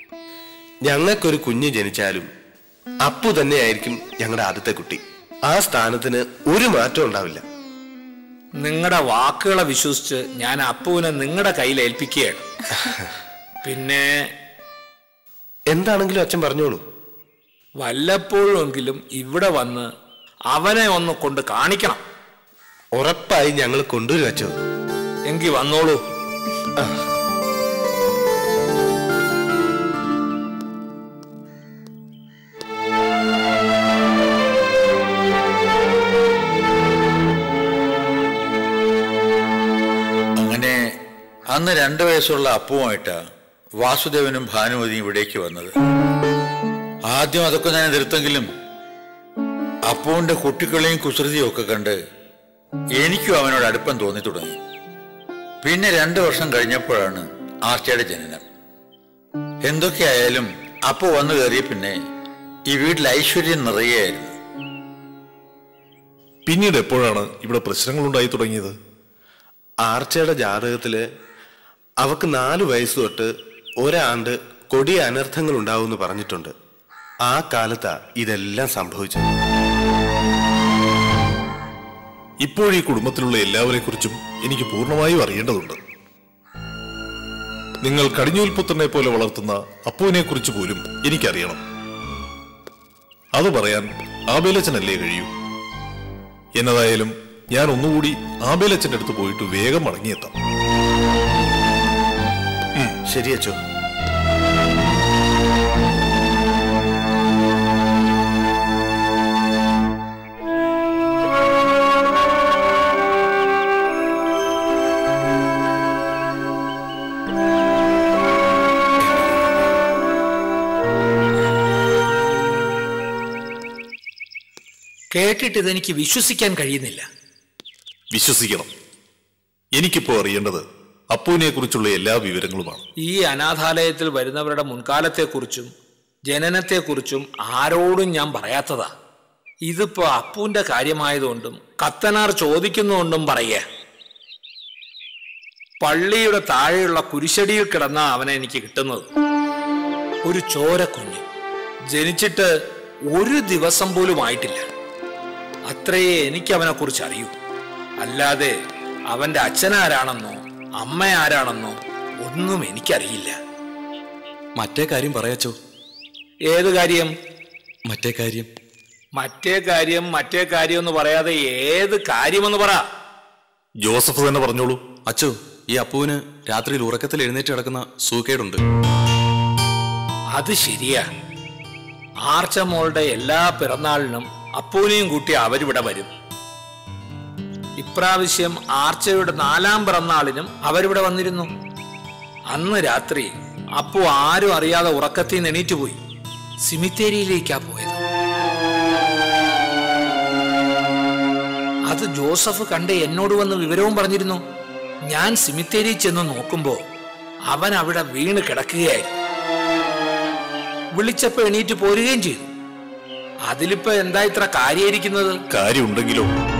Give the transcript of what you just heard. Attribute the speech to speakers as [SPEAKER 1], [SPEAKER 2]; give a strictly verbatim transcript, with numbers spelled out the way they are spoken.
[SPEAKER 1] ഞങ്ങൾക്കൊരു കുഞ്ഞ് ജനിച്ചാലും അപ്പു തന്നെയായിരിക്കും ഞങ്ങളുടെ ആദ്യത്തെ കുട്ടി. ആ സ്ഥാനത്തിന് ഒരു മാറ്റം ഉണ്ടാവില്ല.
[SPEAKER 2] നിങ്ങളുടെ വാക്കുകളെ വിശ്വസിച്ച് ഞാൻ അപ്പുവിനെ നിങ്ങളുടെ കയ്യിൽ ഏൽപ്പിക്കുകയാണ്. പിന്നെ
[SPEAKER 1] എന്താണെങ്കിലും അച്ഛൻ പറഞ്ഞോളൂ.
[SPEAKER 2] വല്ലപ്പോഴുമെങ്കിലും ഇവിടെ വന്ന് അവനെ ഒന്ന് കൊണ്ട് കാണിക്കണം.
[SPEAKER 1] ഉറപ്പായി ഞങ്ങൾ കൊണ്ടുവരും അച്ഛോ.
[SPEAKER 2] എങ്കിൽ വന്നോളൂ.
[SPEAKER 3] അങ്ങനെ അന്ന് രണ്ടു വയസ്സുള്ള അപ്പുമായിട്ടാ വാസുദേവനും ഭാനുമതിയും ഇവിടേക്ക് വന്നത്. ആദ്യം അതൊക്കെ ഞാൻ എതിർത്തെങ്കിലും അപ്പുവിന്റെ കുട്ടികളെയും കുസൃതിയും ഒക്കെ കണ്ട് എനിക്കും അവനോട് അടുപ്പം തോന്നി തുടങ്ങി. പിന്നെ രണ്ടു വർഷം കഴിഞ്ഞപ്പോഴാണ് ആർച്ചയുടെ ജനനം. എന്തൊക്കെയായാലും അപ്പു വന്നു കയറിയ പിന്നെ ഈ വീട്ടിൽ ഐശ്വര്യം നിറയെയായിരുന്നു.
[SPEAKER 4] പിന്നീട് എപ്പോഴാണ് ഇവിടെ പ്രശ്നങ്ങൾ ഉണ്ടായി തുടങ്ങിയത്?
[SPEAKER 1] ആർച്ചയുടെ ജാതകത്തില് അവക്ക് നാലു വയസ്സ് തൊട്ട് ഒരാണ്ട് കൊടിയ അനർത്ഥങ്ങൾ ഉണ്ടാവുമെന്ന് പറഞ്ഞിട്ടുണ്ട്. ആ കാലത്താ ഇതെല്ലാം സംഭവിച്ചത്.
[SPEAKER 4] ഇപ്പോഴീ കുടുംബത്തിലുള്ള എല്ലാവരെ കുറിച്ചും എനിക്ക് പൂർണ്ണമായും അറിയേണ്ടതുണ്ട്. നിങ്ങൾ കടിഞ്ഞൂൽപുത്രനെ പോലെ വളർത്തുന്ന അപ്പുവിനെ കുറിച്ച് പോലും എനിക്കറിയണം. അത് പറയാൻ ആബേലച്ചനല്ലേ കഴിയൂ. എന്നതായാലും ഞാൻ ഒന്നുകൂടി ആബേലച്ചന്റെ അടുത്ത് പോയിട്ട് വേഗം മടങ്ങിയെത്താം.
[SPEAKER 1] ശരി അച്ചോ.
[SPEAKER 2] കേട്ടിട്ട് ഇതെനിക്ക് വിശ്വസിക്കാൻ കഴിയുന്നില്ല.
[SPEAKER 4] വിശ്വസിക്കണം. എനിക്കിപ്പോ അറിയേണ്ടത് അപ്പുവിനെ കുറിച്ചുള്ള എല്ലാ വിവരങ്ങളുമാണ്.
[SPEAKER 2] ഈ അനാഥാലയത്തിൽ വരുന്നവരുടെ മുൻകാലത്തെക്കുറിച്ചും ജനനത്തെക്കുറിച്ചും ആരോടും ഞാൻ പറയാത്തതാ. ഇതിപ്പോ അപ്പുവിന്റെ കാര്യമായതുകൊണ്ടും കത്തനാർ ചോദിക്കുന്നുകൊണ്ടും പറയുക. പള്ളിയുടെ താഴെയുള്ള കുരിശടിയിൽ കിടന്ന അവനെ എനിക്ക് കിട്ടുന്നത്. ഒരു ചോരക്കുഞ്ഞ്, ജനിച്ചിട്ട് ഒരു ദിവസം പോലും ആയിട്ടില്ല. അത്രയേ എനിക്ക് അവനെ കുറിച്ച് അറിയൂ. അല്ലാതെ അവന്റെ അച്ഛനാരാണെന്നോ അമ്മ ആരാണെന്നോ ഒന്നും എനിക്കറിയില്ല.
[SPEAKER 5] മറ്റേ കാര്യം പറയാച്ചോ.
[SPEAKER 2] ഏത് കാര്യം?
[SPEAKER 5] മറ്റേ കാര്യം
[SPEAKER 2] മറ്റേ കാര്യം മറ്റേ കാര്യം എന്ന് പറയാതെ ഏത് കാര്യമെന്ന് പറ.
[SPEAKER 4] ജോസഫ് തന്നെ പറഞ്ഞോളൂ.
[SPEAKER 5] അച്ചോ, ഈ അപ്പുവിന് രാത്രിയിൽ ഉറക്കത്തിൽ എഴുന്നേറ്റ് കിടക്കുന്ന സൂക്കേടുണ്ട്.
[SPEAKER 2] അത് ശരിയാ. ആർച്ച മോളുടെ എല്ലാ പിറന്നാളിനും അപ്പൂനെയും കൂട്ടി അവരിവിടെ വരും. ഇപ്രാവശ്യം ആർച്ചയുടെ നാലാം പിറന്നാളിനും അവരിവിടെ വന്നിരുന്നു. അന്ന് രാത്രി അപ്പു ആരും അറിയാതെ ഉറക്കത്തിൽ നിന്ന് എണീറ്റ് പോയി. സിമിത്തേരിയിലേക്കാ പോയത്. അത് ജോസഫ് കണ്ട് എന്നോട് വന്ന് വിവരവും പറഞ്ഞിരുന്നു. ഞാൻ സിമിത്തേരി ചെന്ന് നോക്കുമ്പോ അവൻ അവിടെ വീണ് കിടക്കുകയായിരുന്നു. വിളിച്ചപ്പോ എണീറ്റ് പോരുകയും ചെയ്തു. അതിലിപ്പോ എന്താ ഇത്ര കാര്യമായിരിക്കുന്നത്?
[SPEAKER 4] കാര്യമുണ്ടെങ്കിലോ